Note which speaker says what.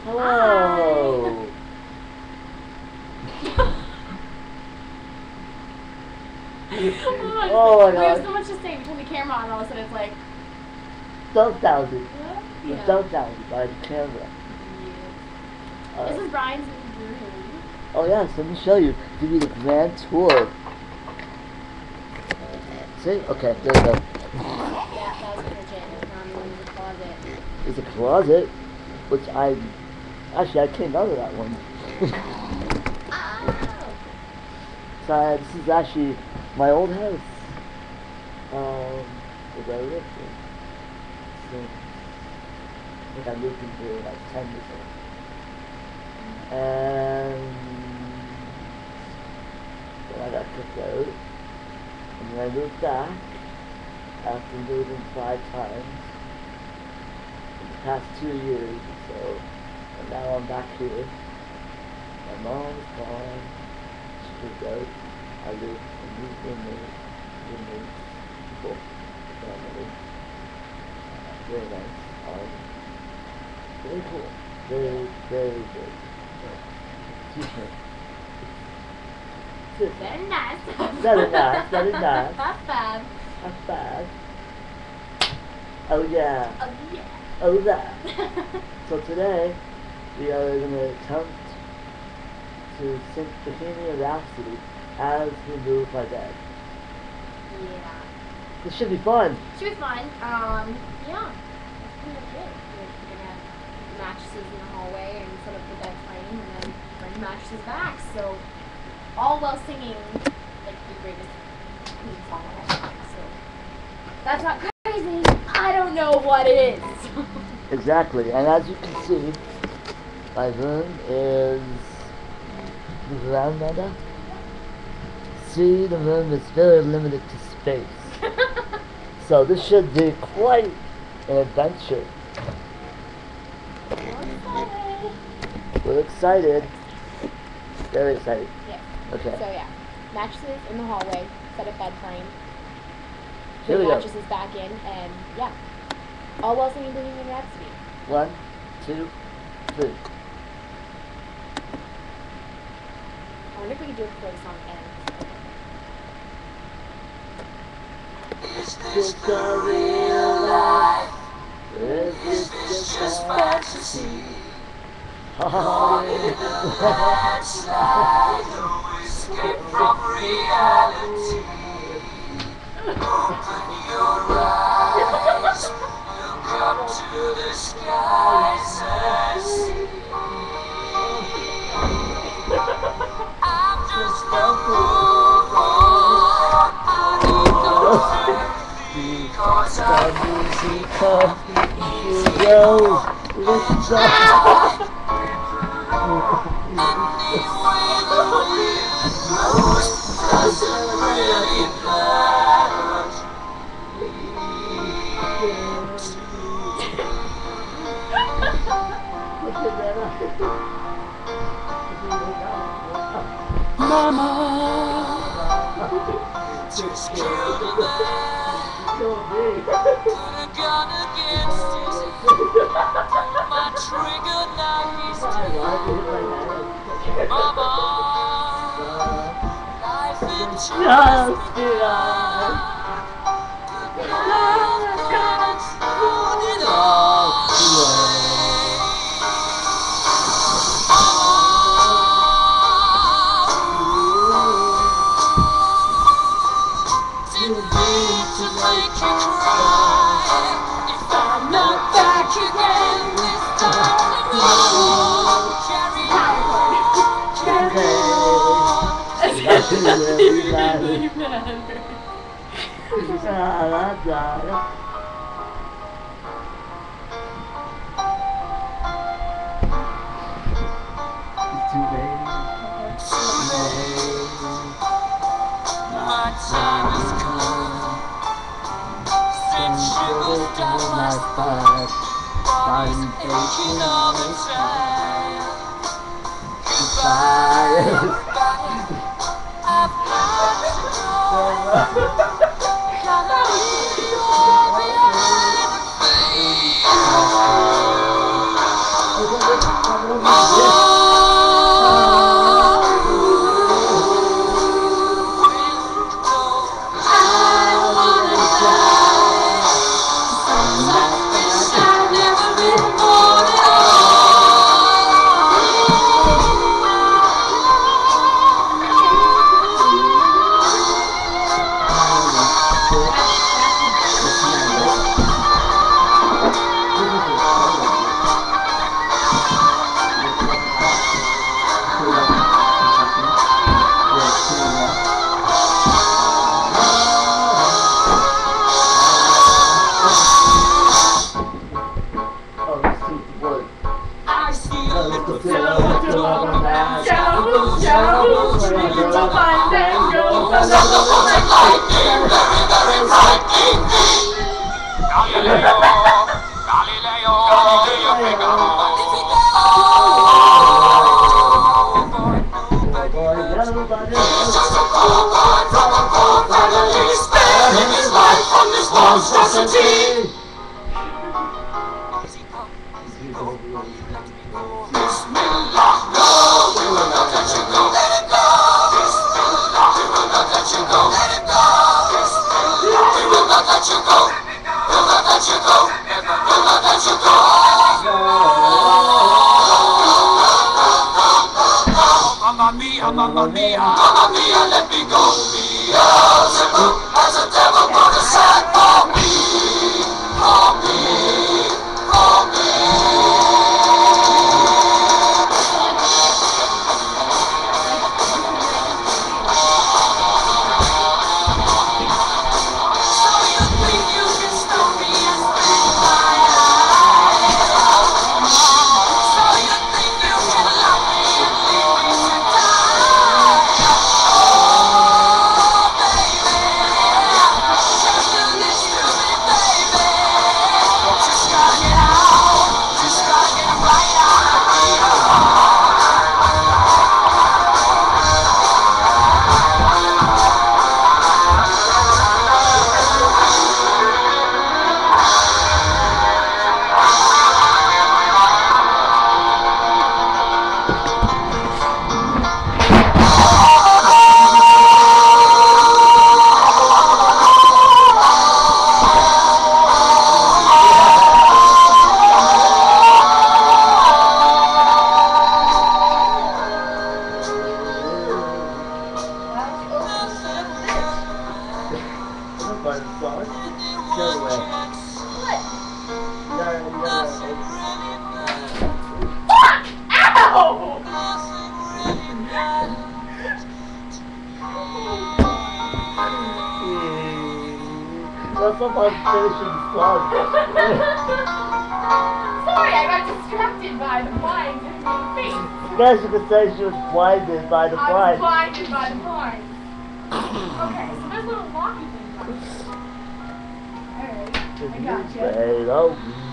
Speaker 1: Hello. Oh my
Speaker 2: we
Speaker 1: god.
Speaker 2: have so much to say. We turn the camera on, and all of a sudden it's like.
Speaker 1: Dumbfounded.
Speaker 2: Yeah.
Speaker 1: Dumbfounded by the camera.
Speaker 2: Yeah. This is Brian's new room.
Speaker 1: Oh yes, let me show you. Give you the grand tour. See? Okay, there you go.
Speaker 2: Yeah, that was the kitchen. The closet.
Speaker 1: There's a closet, which actually I came out of that one.
Speaker 2: Oh.
Speaker 1: So this is actually my old house. Where I lived in. So, I think I moved in here like 10 years old. And then I got kicked out. And then I moved back after moving 5 times in the past 2 years or so. And now I'm back here. My mom's gone. She moved out. I live in new roommates, people, family. Very nice. Very cool. Very, very good. Excuse me.
Speaker 2: Very nice.
Speaker 1: Very nice, very nice.
Speaker 2: Not bad.
Speaker 1: Not bad. Oh yeah.
Speaker 2: Oh yeah.
Speaker 1: Oh yeah. So today, we are going to attempt to sing Bohemian Rhapsody as we move my bed.
Speaker 2: Yeah.
Speaker 1: This should be fun.
Speaker 2: Should be fun. Yeah. That's pretty much it. We're gonna have the mattresses in the hallway and set up the bed frame and then bring the mattresses back. So all while singing like the greatest Queen song of all time. So that's not crazy. I don't know what it is.
Speaker 1: Exactly. And as you can see, my room is the veranda. See, the room is very limited to space. So this should be quite an adventure. We're excited. Very excited.
Speaker 2: Yeah.
Speaker 1: Okay.
Speaker 2: So yeah, mattresses in the hallway, set up bed frame,
Speaker 1: Here
Speaker 2: put
Speaker 1: we go.
Speaker 2: mattresses back in, and yeah, all while singing Bohemian Rhapsody.
Speaker 1: 1, 2, 3.
Speaker 2: I wonder if we could do it before the song ends.
Speaker 3: Is this the real life? Is this just fantasy? Caught in a landslide, no escape from reality. Open your eyes, look up to the skies and see. I'm just a fool. I don't know. Because
Speaker 1: The music of the hero looks up.
Speaker 3: Mama, just killed a man. Put a gun against his head. Pull my trigger, now he's dead. Mama, life it just begun. Good night, God's put it all away. To make you cry. If I'm not back again this time, oh, carry my time has come. Send shivers down my spine. Body's aching all the time. Goodbye. I've got to go. Gotta leave you all behind. Mamma mia, let me go. Beelzebub has a devil put aside for me, for me, for me. So you think you can stop me and break my eyes? So you think you can love me and leave me to die?
Speaker 1: That's not my finishing song.
Speaker 2: Sorry, I got distracted by the blind in my face.
Speaker 1: I guess you could say she was blinded by the
Speaker 2: I was
Speaker 1: blind.
Speaker 2: blinded by the blind. Okay, so there's little locky things on here. Alright, I got you.
Speaker 1: Say, oh.